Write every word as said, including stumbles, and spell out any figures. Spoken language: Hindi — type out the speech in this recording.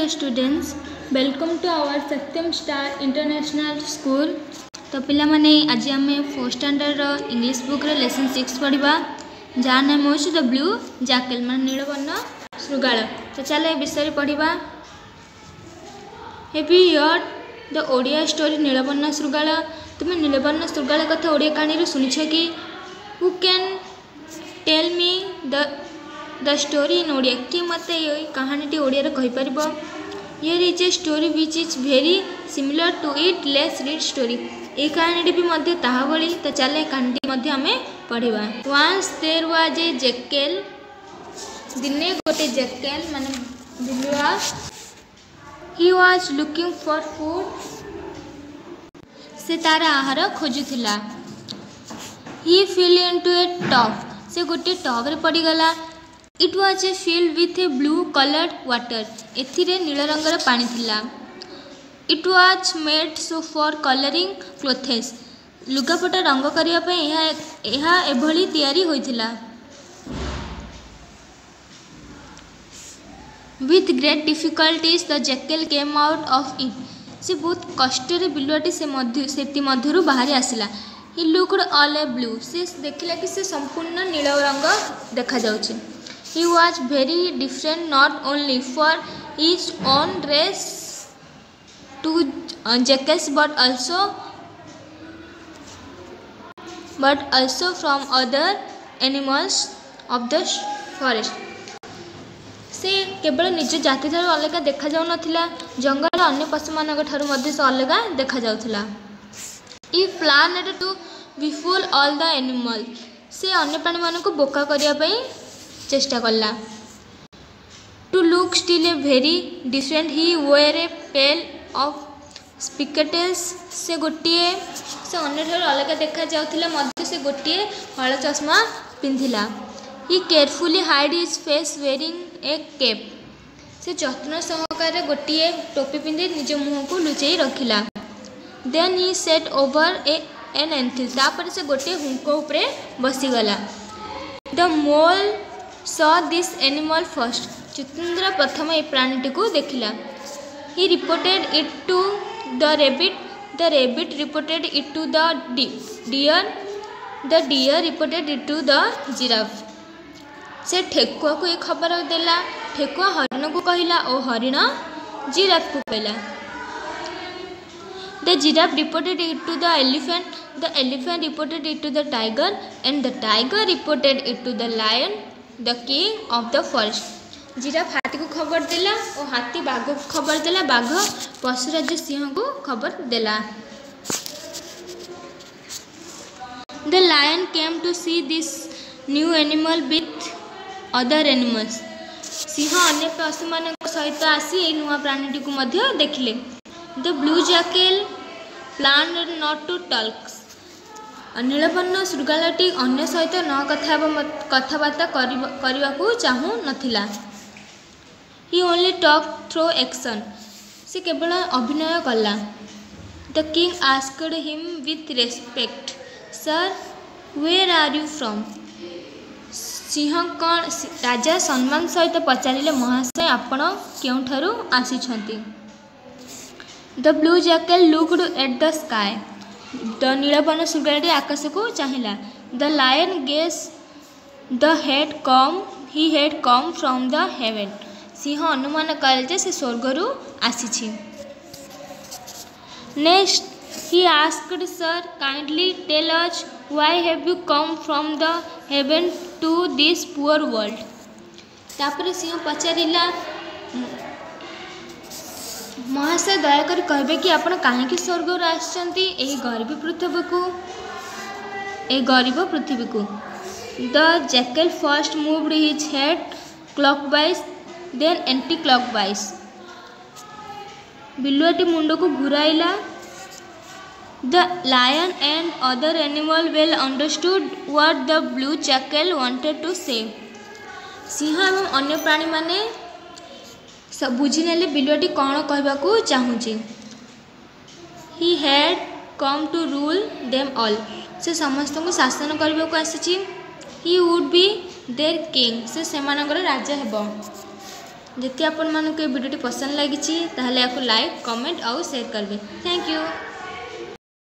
dear students, welcome to our Satyam Star International School. तो पिला माने आज आम फोर्थ स्टैंडर्ड इंग्लिश बुक रे लेसन सिक्स पढ़ा जहाँ नाम हूँ द ब्लू जैकेल मान नीलवर्ण श्रृगाल। तो चलो विषय पढ़ा। Have you heard the Odia story नीलवर्ण श्रृगाल? तुम्हें नीलवर्ण श्रृगाल कथा ओडिया कहानी सुनिछ कि? Who can tell me the the story in Odia? किए मत कहानी ओडिया कही पार? Here is a story which is very similar to it, let's read story. ये कहानी भी मध्य ताहा भली। तो चले कहानी मध्य आमे पढ़िबा। Once there was a jackal, दिने गोटे जैकेल माने बिलुआ, he was looking for food, से तार आहार खोजुथिला। He fell into a tub, से गोटे टब रे पड़ीगला। It was a field with a blue coloured water, एथिरे नील रंगर पानी थिला। It was made so for colouring clothes, लुगापटा रंग करिया पे यह यह एभली तैयारी होइथिला। With great difficulties the jackal came out of it, से बहुत कष्ट रे बिलुआटी से मध्य सेति मध्यरु बाहरी आसिला। He looked all a blue, से देखिला कि से संपूर्ण नील रंग देखा जाउछि। He was very different not only for his own race to uh, jackals but also but also from other animals of the forest. से केवल निज जाति ठार अलग देखा जाउ नथिला, जंगल अन्य पशु मानक ठार मध्य से अलग देखा जाउथिला। He planned to befool all the animals, से अन्य प्राणी मानक बोका करिया पई चेष्टा कला। To look still a very different, he wore a pair of spectacles, से गोटे से अन्य ठार अलग देखा जाउथिला मध्य से गोटे हल चश्मा पिंधिला। He carefully hide his face wearing a cap, से जत्न सहकारे गोटे टोपी पिंधि निज मुह को लुचेई रखिला। Then he sat over a an anthill, तापर से गोटे हुंक उपरे बसीगला। The mole saw this animal first, चित्तेंद्र प्रथम ए प्राणीटी को देखिला। He reported it to the rabbit, the rabbit reported it to the deer, the deer reported it to the giraffe, से ठेकुआ को ये खबर देला। ठेकुआ हरिण को कहला और हरिण जिराफ को कहला। The giraffe reported it to the elephant, the elephant reported it to the tiger and the tiger reported it to the lion the king of the forest. Giraffe हाथी को खबर देला और हाथी बाघ को खबर देला, बाघ पशुराज सिंह को खबर देला। The lion came to see this new animal with other animals, सिंह अन्य पशु मान सहित आसी नुआ प्राणीटी को मध्य देखिले। The blue jackal planned not to talk, नीलवर्ण श्रृगालटी अन्य सहित न कथा कथबार्ता करने को चाहू नथिला। He only talk through action, से केवल अभिनय कला। The king asked him with respect, sir where are you from? सिंह कौन राजा सम्मान सहित पचारिले, महाशय आपण केउठारु आसीछंती? The blue jackal looked at the sky, the नीलवर्ण श्रृगालटी आकाश को चाहिला। The lion guessed he head come, he had come from the heaven, सिंह अनुमान कले जे से स्वर्गरु आसीछि। Next he asked, sir kindly tell us why have you come from the heaven to this poor world? तापर सिंह पचारिला, महाशय दयाकर कहबे कि आपण कहीं स्वर्ग आसचंती एही गरीब पृथ्वी को, ए गरीब पृथ्वी को। The jackal first moved his head clockwise then anticlockwise, बिलुआटी मुंड को घुराइला। The lion and other animal well understood what the blue jackal wanted to say, सिंह एवं अन्य प्राणी माने सब बुझीने बिलुआटी कौन कहबा को चाहूँची। He had come to rule them all, से समस्त को शासन करने को आसी। He would be their king, से सेमानकर राजा हेब। जदि आपण मानक वीडियो पसंद लगी ताहले याको लाइक कमेंट और शेयर करबे। Thank you.